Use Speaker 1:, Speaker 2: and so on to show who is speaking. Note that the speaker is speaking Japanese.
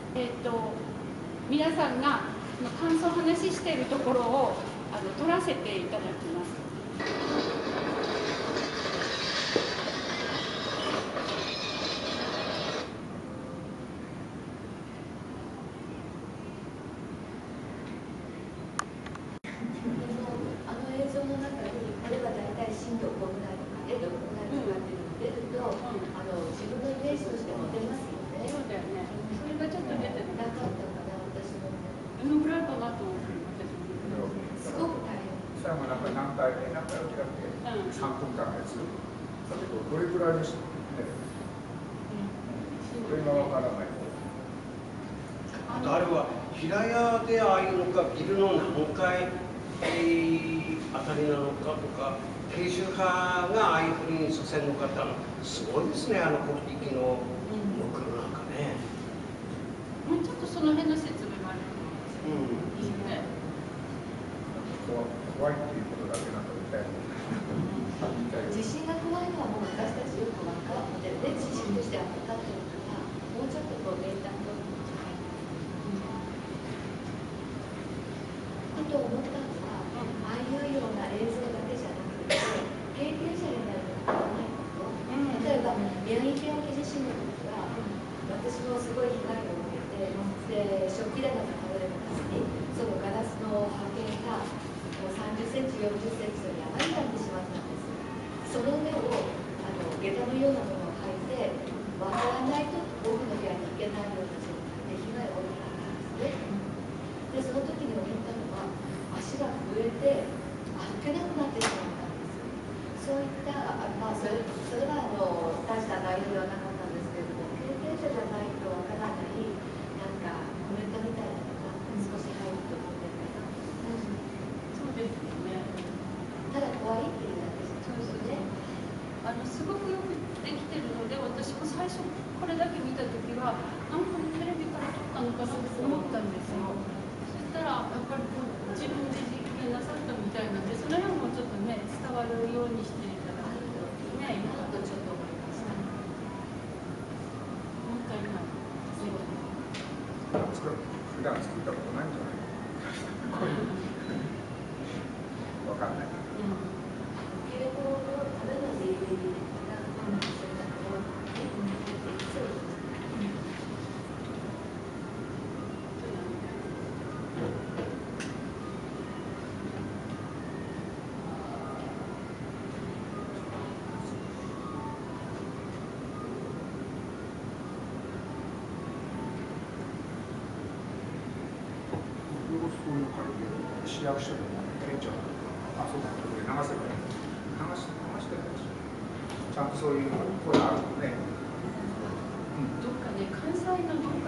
Speaker 1: 皆さんが感想を話しているところを撮らせていただきます。
Speaker 2: 映像の中にこれは大体震度5ぐらいとかどこぐらいとかっていうのが出ると、自分のイメージとしても出ますよね。
Speaker 1: そうだよね。それがちょっと出てなかったかな、
Speaker 2: 私も。
Speaker 1: どのぐらいかなと思って、
Speaker 2: すごく大変。
Speaker 3: 最後なんか何回起きなくて3分間のやつ。だけどどれくらいでしたね。それがわからない。
Speaker 4: あとあれは平屋でああいうのかビルの何階あたりなのかとか、慶州派がああいうふうにさせるのかってすごいですね、国力の僕のなんかね。
Speaker 1: もうちょっとその辺の説明があるといいね。
Speaker 3: 怖いっていうことだけなんか言ったよ。
Speaker 2: 地震が怖いのはもう私たちよく分かってで、地震としては分かってるから、もうちょっとこうデータとと思ったのは、ああいうような映像だけじゃなくて、経験者になるのがないこと。例えば、宮城県沖地震の時は、私もすごい被害を受けて、で食器棚が倒れた時に、そのガラスの破片がもう30センチ、40センチと山になってしまったんです。その上を下駄のようなものを履いて、渡らないと奥の部屋に行けないような状態で被害を受けたんですね。で、その時に思ったのは、足が震えて歩けなくなってしまったんです。そういったそれは大した内容ではなかったんですけれども、経験者じゃないとわからないなんかコメントみたいなのが少し入ると思ってるかな。
Speaker 1: そうですよね。
Speaker 2: ただ怖いっていうだけですね。
Speaker 1: すごくよくできてるので、私も最初これだけ見た時はなんかテレビから撮ったのかなと思ったんですよ。そしたらやっぱり自分で実験なさったみたいなんで、その辺もちょっとね伝わるようにしていただくとね、
Speaker 2: 今とちょっと思いました。
Speaker 1: もったいない。
Speaker 3: 普段作ったことないんじゃないわかんない。市役所でも県庁のそうだね、流せばいい。流してるでしょ。ちゃんとそういう声あるのね。
Speaker 1: どっかね、関西のど